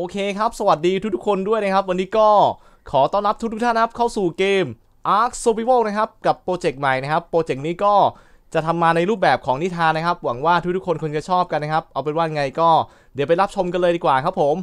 เคครับสวัสดีทุกคนด้วยนะครับวันนี้ก็ขอต้อนรับทุกท่านนะครับเข้าสู่เกม Ark Survival นะครับกับโปรเจกต์ใหม่นะครับโปรเจกต์นี้ก็จะทำมาในรูปแบบของนิทานนะครับหวังว่าทุกคนคงจะชอบกันนะครับเอาเป็นว่าไงก็เดี๋ยวไปรับชมกันเลยดีกว่าครับผม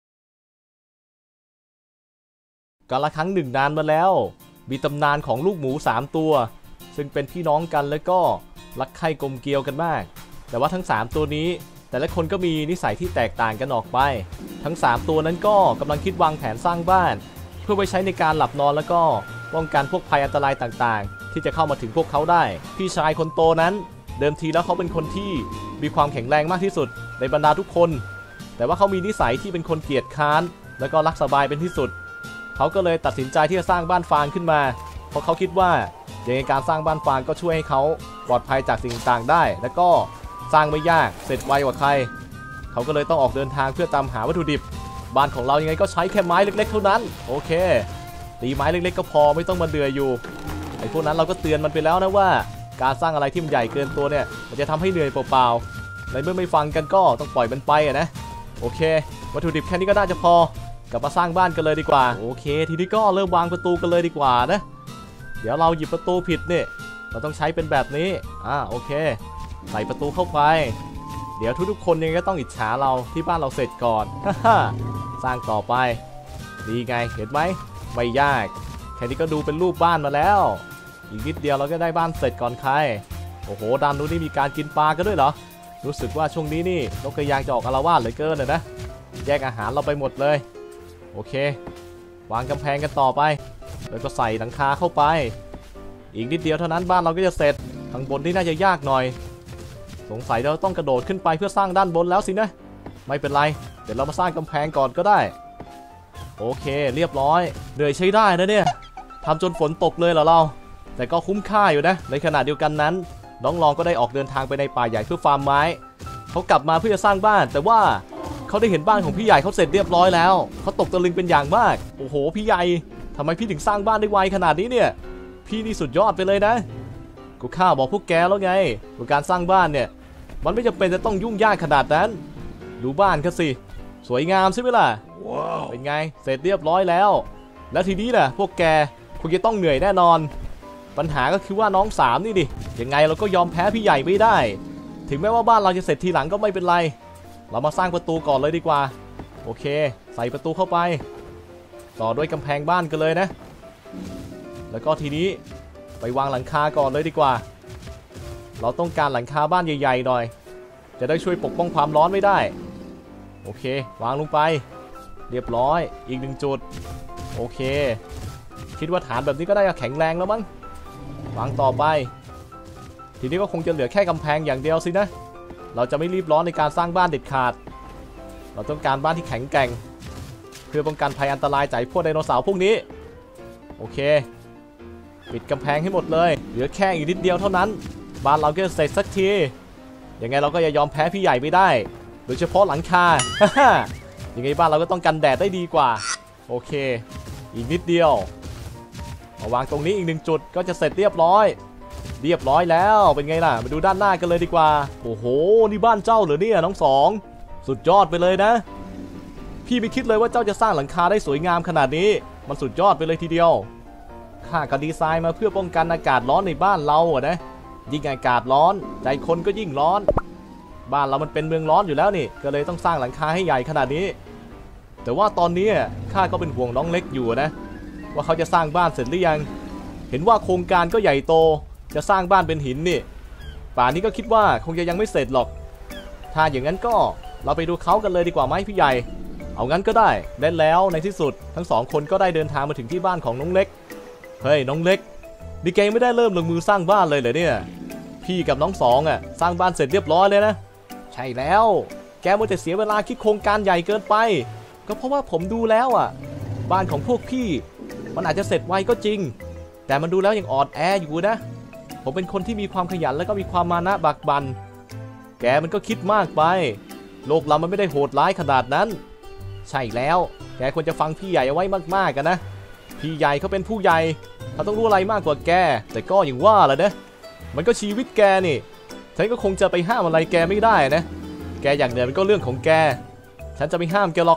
กาลครั้งหนึ่งนานมาแล้วมีตำนานของลูกหมู3ตัวซึ่งเป็นพี่น้องกันแล้วก็รักใคร่กลมเกลียวกันมากแต่ว่าทั้ง3ตัวนี้แต่ละคนก็มีนิสัยที่แตกต่างกันออกไปทั้ง3ตัวนั้นก็กำลังคิดวางแผนสร้างบ้านเพื่อไว้ใช้ในการหลับนอนแล้วก็ป้องกันพวกภัยอันตรายต่างๆที่จะเข้ามาถึงพวกเขาได้พี่ชายคนโตนั้นเดิมทีแล้วเขาเป็นคนที่มีความแข็งแรงมากที่สุดในบรรดาทุกคนแต่ว่าเขามีนิสัยที่เป็นคนเกียจค้านแล้วก็รักสบายเป็นที่สุดเขาก็เลยตัดสินใจที่จะสร้างบ้านฟางขึ้นมาเพราะเขาคิดว่าอย่างในการสร้างบ้านฟางก็ช่วยให้เขาปลอดภัยจากสิ่งต่างๆได้แล้วก็สร้างไม่ยากเสร็จไวกว่าใครเขาก็เลยต้องออกเดินทางเพื่อตามหาวัตถุดิบบ้านของเรายังไงก็ใช้แค่ไม้เล็กๆเท่านั้นโอเคตีไม้เล็กๆก็พอไม่ต้องมาเดือยอยู่ไอ้พวกนั้นเราก็เตือนมันไปแล้วนะว่าการสร้างอะไรที่มันใหญ่เกินตัวเนี่ยมันจะทำให้เหนื่อยเปล่าๆในเมื่อไม่ฟังกันก็ต้องปล่อยมันไปนะโอเควัตถุดิบแค่นี้ก็น่าจะพอกลับมาสร้างบ้านกันเลยดีกว่าโอเคทีนี้ก็เริ่มวางประตูกันเลยดีกว่านะเดี๋ยวเราหยิบประตูผิดเนี่ยเราต้องใช้เป็นแบบนี้โอเคใส่ประตูเข้าไปเดี๋ยวทุกคนยังก็ต้องอิจฉาเราที่บ้านเราเสร็จก่อน สร้างต่อไปดีไงเห็นไหมไม่ยากแค่นี้ก็ดูเป็นรูปบ้านมาแล้วอีกนิดเดียวเราก็ได้บ้านเสร็จก่อนใครโอ้โหด้านนู้นนี่มีการกินปลากันด้วยเหรอรู้สึกว่าช่วงนี้นี่นกกระยางจะออกอาละวาดเหลือเกินเลยนะแย่งอาหารเราไปหมดเลยโอเควางกำแพงกันต่อไปแล้วก็ใส่หลังคาเข้าไปอีกนิดเดียวเท่านั้นบ้านเราก็จะเสร็จข้างบนที่น่าจะยากหน่อยสงสัยเราต้องกระโดดขึ้นไปเพื่อสร้างด้านบนแล้วสินะไม่เป็นไรเดี๋ยวเรามาสร้างกำแพงก่อนก็ได้โอเคเรียบร้อยเหนื่อยใช้ได้นะเนี่ยทำจนฝนตกเลยเหรอเราแต่ก็คุ้มค่าอยู่นะในขณะเดียวกันนั้นน้องลองก็ได้ออกเดินทางไปในป่าใหญ่เพื่อฟาร์มไม้เขากลับมาเพื่อจะสร้างบ้านแต่ว่าเขาได้เห็นบ้านของพี่ใหญ่เขาเสร็จเรียบร้อยแล้วเขาตกตะลึงเป็นอย่างมากโอ้โหพี่ใหญ่ทำไมพี่ถึงสร้างบ้านได้ไวขนาดนี้เนี่ยพี่นี่สุดยอดไปเลยนะกูข้าบอกพวกแกแล้วไงว่าการสร้างบ้านเนี่ยมันไม่จำเป็นจะต้องยุ่งยากขนาดนั้นดูบ้านเขาสิสวยงามใช่ไหมล่ะ wow. เป็นไงเสร็จเรียบร้อยแล้วแล้วทีนี้น่ะพวกแกคงจะต้องเหนื่อยแน่นอนปัญหาก็คือว่าน้องสามนี่ดิยังไงเราก็ยอมแพ้พี่ใหญ่ไม่ได้ถึงแม้ว่าบ้านเราจะเสร็จทีหลังก็ไม่เป็นไรเรามาสร้างประตูก่อนเลยดีกว่าโอเคใส่ประตูเข้าไปต่อด้วยกำแพงบ้านกันเลยนะแล้วก็ทีนี้ไปวางหลังคาก่อนเลยดีกว่าเราต้องการหลังคาบ้านใหญ่ๆหน่อยจะได้ช่วยปกป้องความร้อนไม่ได้โอเควางลงไปเรียบร้อยอีก1จุดโอเคคิดว่าฐานแบบนี้ก็ได้แข็งแรงแล้วมั้งวางต่อไปทีนี้ก็คงจะเหลือแค่กำแพงอย่างเดียวสินะเราจะไม่รีบร้อนในการสร้างบ้านเด็ดขาดเราต้องการบ้านที่แข็งแกร่งเพื่อป้องกันภัยอันตรายจากพวกไดโนเสาร์พวกนี้โอเคปิดกำแพงให้หมดเลยเหลือแค่อีกนิดเดียวเท่านั้นบ้านเราก็จะเสร็จสักทียังไงเราก็อย่ายอมแพ้พี่ใหญ่ไม่ได้โดยเฉพาะหลังคา ยังไงบ้านเราก็ต้องกันแดดได้ดีกว่าโอเคอีกนิดเดียวมาวางตรงนี้อีก1จุดก็จะเสร็จเรียบร้อยแล้วเป็นไงล่ะมาดูด้านหน้ากันเลยดีกว่าโอ้โหนี่บ้านเจ้าเหรอเนี่ยน้องสองสุดยอดไปเลยนะพี่ไม่คิดเลยว่าเจ้าจะสร้างหลังคาได้สวยงามขนาดนี้มันสุดยอดไปเลยทีเดียวข้าก็ดีไซน์มาเพื่อป้องกันอากาศร้อนในบ้านเราอะนะยิ่งอากาศร้อนใจคนก็ยิ่งร้อนบ้านเรามันเป็นเมืองร้อนอยู่แล้วนี่ก็เลยต้องสร้างหลังคาให้ใหญ่ขนาดนี้แต่ว่าตอนนี้ข้าก็เป็นห่วงน้องเล็กอยู่นะว่าเขาจะสร้างบ้านเสร็จหรือยังเห็นว่าโครงการก็ใหญ่โตจะสร้างบ้านเป็นหินนี่ป่านนี้ก็คิดว่าคงจะยังไม่เสร็จหรอกถ้าอย่างนั้นก็เราไปดูเขากันเลยดีกว่าไหมพี่ใหญ่เอางั้นก็ได้และแล้วในที่สุดทั้ง2คนก็ได้เดินทางมาถึงที่บ้านของน้องเล็กเฮ้ยน้องเล็กดิแกไม่ได้เริ่มลงมือสร้างบ้านเลยเหรอเนี่ยพี่กับน้องสองสร้างบ้านเสร็จเรียบร้อยเลยนะใช่แล้วแกมัวแต่เสียเวลาคิดโครงการใหญ่เกินไปก็เพราะว่าผมดูแล้วบ้านของพวกพี่มันอาจจะเสร็จไวก็จริงแต่มันดูแล้วยังอ่อนแออยู่นะผมเป็นคนที่มีความขยันและก็มีความมานะบักบันแกมันก็คิดมากไปโลกเรามันไม่ได้โหดร้ายขนาดนั้นใช่แล้วแกควรจะฟังพี่ใหญ่เอาไว้มากๆกันนะพี่ใหญ่เขาเป็นผู้ใหญ่เขาต้องรู้อะไรมากกว่าแกแต่ก็อย่างว่าแหละนะมันก็ชีวิตแกนี่ฉันก็คงจะไปห้ามอะไรแกไม่ได้นะแกอยากเหนื่อยมันก็เรื่องของแกฉันจะไม่ห้ามแกหรอก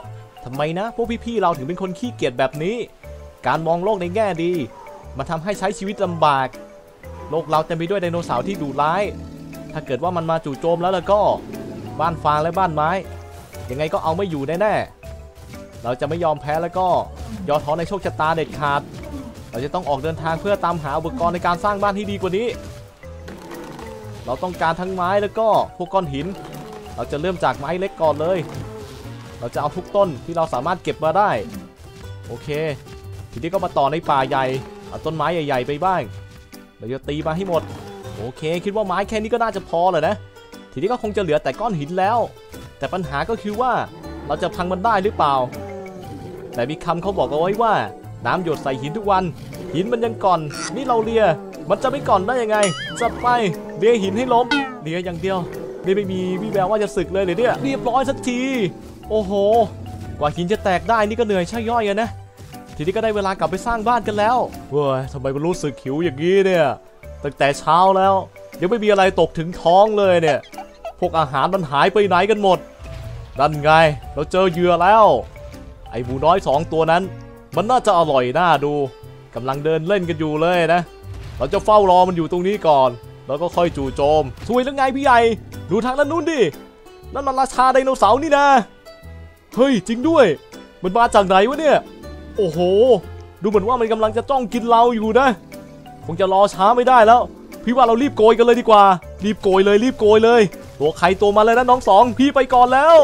ทำไมนะพวกพี่ๆเราถึงเป็นคนขี้เกียจแบบนี้การมองโลกในแง่ดีมันทำให้ใช้ชีวิตลำบากโลกเราเต็มไปด้วยไดโนเสาร์ที่ดุร้ายถ้าเกิดว่ามันมาจู่โจมแล้วก็บ้านฟางและบ้านไม้ยังไงก็เอาไม่อยู่แน่ๆเราจะไม่ยอมแพ้แล้วก็ย่อท้อในโชคชะตาเด็ดขาดเราจะต้องออกเดินทางเพื่อตามหาอุปกรณ์ในการสร้างบ้านที่ดีกว่านี้เราต้องการทั้งไม้แล้วก็พวกก้อนหินเราจะเริ่มจากไม้เล็กก่อนเลยเราจะเอาทุกต้นที่เราสามารถเก็บมาได้โอเคทีนี้ก็มาต่อในป่าใหญ่เอาต้นไม้ใหญ่ๆไปบ้างเราจะตีมาให้หมดโอเคคิดว่าไม้แค่นี้ก็น่าจะพอเลยนะทีนี้ก็คงจะเหลือแต่ก้อนหินแล้วแต่ปัญหาก็คือว่าเราจะพังมันได้หรือเปล่าแต่มีคำเขาบอกเอาไว้ว่าน้ำหยดใส่หินทุกวันหินมันยังก่อนนี่เราเลียมันจะไม่ก่อนได้ยังไงจัดไปเลียหินให้ล้มเลียอย่างเดียวนี่ไม่มีวี่แววว่าจะสึกเลยเนี่ยเรียบร้อยสักทีโอ้โหกว่าหินจะแตกได้นี่ก็เหนื่อยใช่ย่อยนะทีนี้ก็ได้เวลากลับไปสร้างบ้านกันแล้วเว้ยทำไมมันรู้สึกหิวอย่างนี้เนี่ยตั้งแต่เช้าแล้วยังไม่มีอะไรตกถึงท้องเลยเนี่ยพวกอาหารมันหายไปไหนกันหมดนั่นไงเราเจอเหยื่อแล้วไอ้หมูน้อย2 ตัวนั้นมันน่าจะอร่อยน่าดูกำลังเดินเล่นกันอยู่เลยนะเราจะเฝ้ารอมันอยู่ตรงนี้ก่อนแล้วก็ค่อยจู่โจมช่วยแล้วไงพี่ใหญ่ดูทางด้านนู้นดินั่นมันราชาไดโนเสาร์นี่นะเฮ้ยจริงด้วยมันมาจากไหนวะเนี่ยโอ้โหดูเหมือนว่ามันกำลังจะจ้องกินเราอยู่นะคงจะรอช้าไม่ได้แล้วพี่ว่าเรารีบโกยกันเลยดีกว่ารีบโกยเลยตัวใครตัวมาเลยนะน้อง2พี่ไปก่อนแล้ว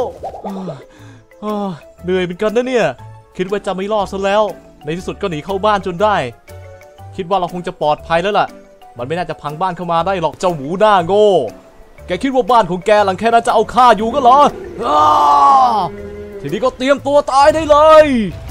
เหนื่อยเหมือนกันนะเนี่ยคิดว่าจะไม่รอดซะแล้วในที่สุดก็หนีเข้าบ้านจนได้คิดว่าเราคงจะปลอดภัยแล้วล่ะมันไม่น่าจะพังบ้านเข้ามาได้หรอกเจ้าหมูหน้าโง่แกคิดว่าบ้านของแกหลังแค่นั้นจะเอาข้าอยู่ก็เหรอทีนี้ก็เตรียมตัวตายได้เลย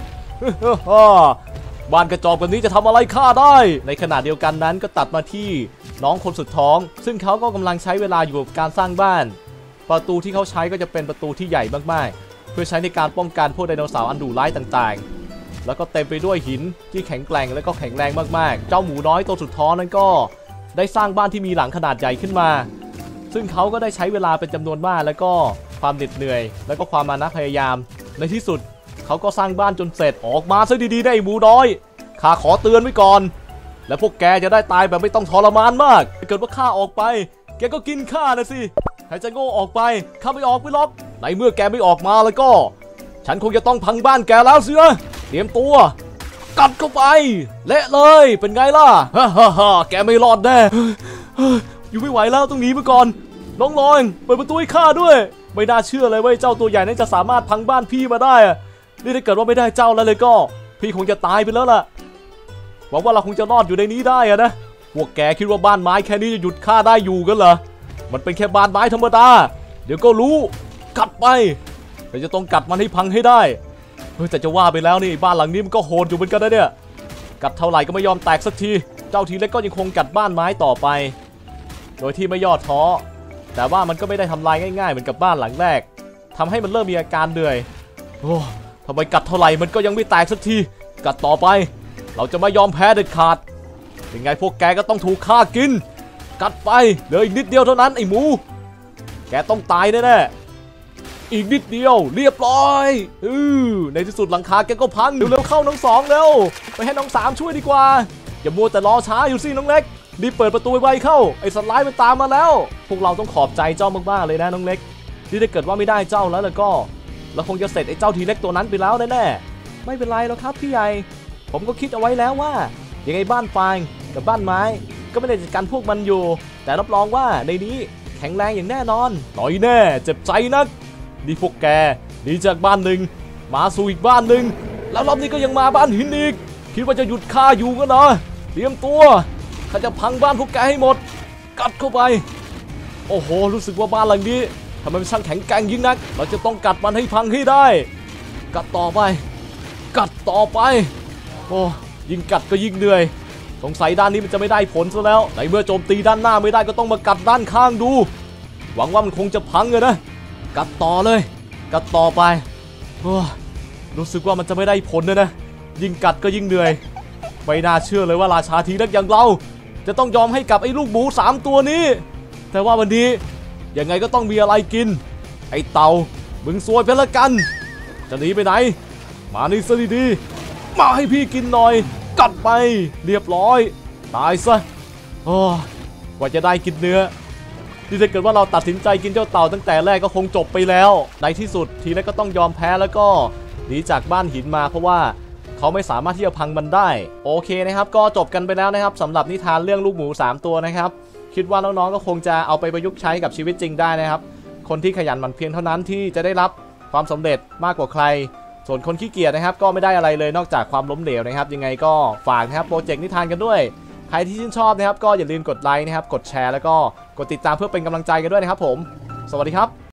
บ้านกระจอกแบบนี้จะทำอะไรข้าได้ในขณะเดียวกันนั้นก็ตัดมาที่น้องคนสุดท้องซึ่งเขาก็กำลังใช้เวลาอยู่กับการสร้างบ้านประตูที่เขาใช้ก็จะเป็นประตูที่ใหญ่มากๆเพื่อใช้ในการป้องกันพวกไดโนเสาร์อันดุร้ายต่างๆแล้วก็เต็มไปด้วยหินที่แข็งแกร่งและก็แข็งแรงมากๆเจ้าหมูน้อยตัวสุดท้องนั้นก็ได้สร้างบ้านที่มีหลังขนาดใหญ่ขึ้นมาซึ่งเขาก็ได้ใช้เวลาเป็นจำนวนมากแล้วก็ความเหน็ดเหนื่อยแล้วก็ความมานะพยายามในที่สุดเขาก็สร้างบ้านจนเสร็จออกมาซะดีๆได้หมูน้อยข้าขอเตือนไว้ก่อนและพวกแกจะได้ตายแบบไม่ต้องทรมานมากถ้าเกิดว่าข้าออกไปแกก็กินข้านะสิใครจะโง่ออกไปข้าไม่ออกไปหรอกในเมื่อแกไม่ออกมาแล้วก็ฉันคงจะต้องพังบ้านแกแล้วสินะเตรียมตัวกัดเข้าไปเละเลยเป็นไงล่ะฮ่าแกไม่รอดแน่อยู่ไม่ไหวแล้วต้องหนีไปก่อนน้องลอยเปิดประตูให้ข้าด้วยไม่น่าเชื่อเลยว่าเจ้าตัวใหญ่นั้นจะสามารถพังบ้านพี่มาได้นี่ถ้าเกิดว่าไม่ได้เจ้าแล้วเลยก็พี่คงจะตายไปแล้วล่ะหวังว่าเราคงจะรอดอยู่ในนี้ได้นะพวกแกคิดว่าบ้านไม้แค่นี้จะหยุดข้าได้อยู่กันเหรอมันเป็นแค่บ้านไม้ธรรมดาเดี๋ยวก็รู้กัดไปเราจะต้องกัดมันให้พังให้ได้แต่จะว่าไปแล้วนี่บ้านหลังนี้มันก็โหดอยู่เหมือนกันนะเนี่ยกัดเท่าไหร่ก็ไม่ยอมแตกสักทีเจ้าทีเล็กก็ยังคงกัดบ้านไม้ต่อไปโดยที่ไม่ย่อท้อแต่ว่ามันก็ไม่ได้ทำลายง่ายๆเหมือนกับบ้านหลังแรกทำให้มันเริ่มมีอาการเหนื่อยโอ้ทำไมกัดเท่าไหร่มันก็ยังไม่แตกสักทีกัดต่อไปเราจะไม่ยอมแพ้เด็ดขาดยังไงพวกแกก็ต้องถูกฆ่ากินกัดไปเหลืออีกนิดเดียวเท่านั้นไอ้หมูแกต้องตายแน่ๆอีกนิดเดียวเรียบร้อยในที่สุดหลังคาแกก็พังเร็วๆเข้าน้อง2เร็วไปให้น้อง3ช่วยดีกว่าอย่ามัวแต่รอช้าอยู่สิน้องเล็กรีบเปิดประตูไวๆเข้าไอ้สัตว์ร้ายมันตามมาแล้วพวกเราต้องขอบใจเจ้ามากๆเลยนะน้องเล็กที่ถ้าเกิดว่าไม่ได้เจ้าแล้วก็เราคงจะเสร็จไอ้เจ้าทีเล็กตัวนั้นไปแล้วแน่ๆไม่เป็นไรหรอกครับพี่ใหญ่ผมก็คิดเอาไว้แล้วว่ายังไงบ้านฟางกับบ้านไม้ก็ไม่ได้จัดการพวกมันอยู่แต่รับรองว่าในนี้แข็งแรงอย่างแน่นอนหน่อยแน่เจ็บใจนักนี่พวกแกหนีจากบ้านหนึ่งมาสู่อีกบ้านหนึ่งแล้วรอบนี้ก็ยังมาบ้านหินอีกคิดว่าจะหยุดข้าอยู่กันเหรอเตรียมตัวข้าจะพังบ้านพวกแกให้หมดกัดเข้าไปโอ้โหรู้สึกว่าบ้านหลังนี้ทำไมมันช่างแข็งแกร่งยิ่งนักเราจะต้องกัดมันให้พังให้ได้กัดต่อไปโอ้ยิ่งกัดก็ยิ่งเหนื่อยสงสัยด้านนี้มันจะไม่ได้ผลซะแล้วในเมื่อโจมตีด้านหน้าไม่ได้ก็ต้องมากัดด้านข้างดูหวังว่ามันคงจะพังเลยนะกัดต่อเลยกัดต่อไปโอ้รู้สึกว่ามันจะไม่ได้ผลเลยนะยิ่งกัดก็ยิ่งเหนื่อยไม่น่าเชื่อเลยว่าราชาทีเล็กอย่างเราจะต้องยอมให้กับไอ้ลูกหมู3ตัวนี้แต่ว่าวันนี้ยังไงก็ต้องมีอะไรกินไอ้เต่ามึงซวยไปละกันจะหนีไปไหนมานี่ซะดีๆมาให้พี่กินหน่อยกัดไปเรียบร้อยตายซะโอ้กว่าจะได้กินเนื้อนี่ถ้าเกิดว่าเราตัดสินใจกินเจ้าเต่าตั้งแต่แรกก็คงจบไปแล้วในที่สุดทีนั้นก็ต้องยอมแพ้แล้วก็หนีจากบ้านหินมาเพราะว่าเขาไม่สามารถที่จะพังมันได้โอเคนะครับก็จบกันไปแล้วนะครับสำหรับนิทานเรื่องลูกหมู3ตัวนะครับคิดว่าน้องๆก็คงจะเอาไปประยุกต์ใช้กับชีวิตจริงได้นะครับคนที่ขยันหมั่นเพียรเท่านั้นที่จะได้รับความสำเร็จมากกว่าใครส่วนคนขี้เกียจนะครับก็ไม่ได้อะไรเลยนอกจากความล้มเหลวนะครับยังไงก็ฝากนะครับโปรเจกต์นิทานกันด้วยใครที่ชื่นชอบนะครับก็อย่าลืมกดไลค์นะครับกดแชร์แล้วก็กดติดตามเพื่อเป็นกำลังใจกันด้วยนะครับผมสวัสดีครับ